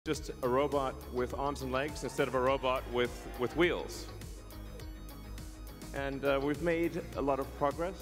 Just a robot with arms and legs instead of a robot with wheels. And we've made a lot of progress.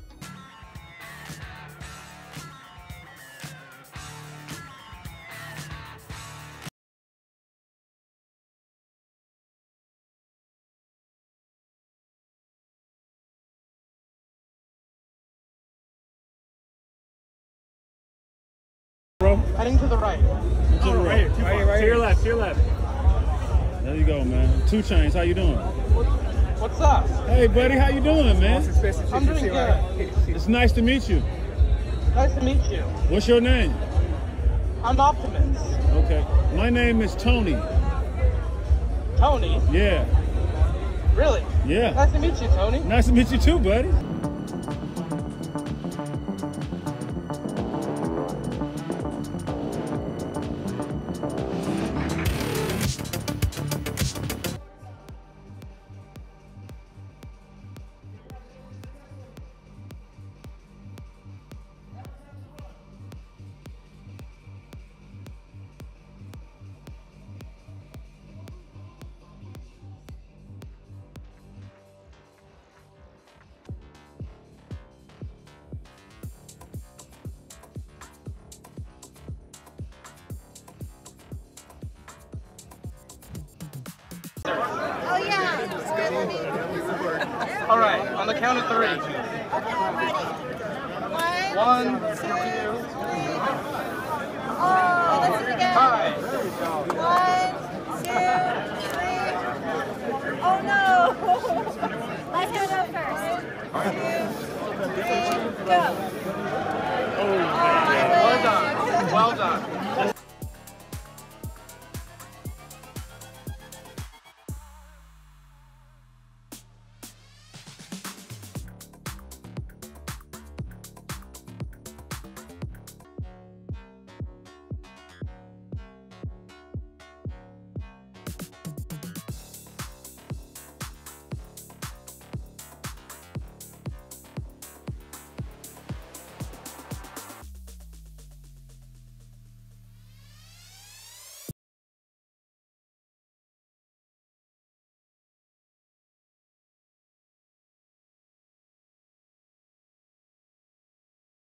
Bro, heading to the right. To the right. To your left, to your left. There you go, man. 2 Chainz, how you doing? What's up? Hey, buddy, how you doing, man? I'm doing good. It's nice to meet you. Nice to meet you. What's your name? I'm Optimus. Okay. My name is Tony. Tony? Yeah. Really? Yeah. Nice to meet you, Tony. Nice to meet you too, buddy. Oh yeah. All right, on the count of 3. Okay, ready? 1, 2. Oh, let's do it again. Hi.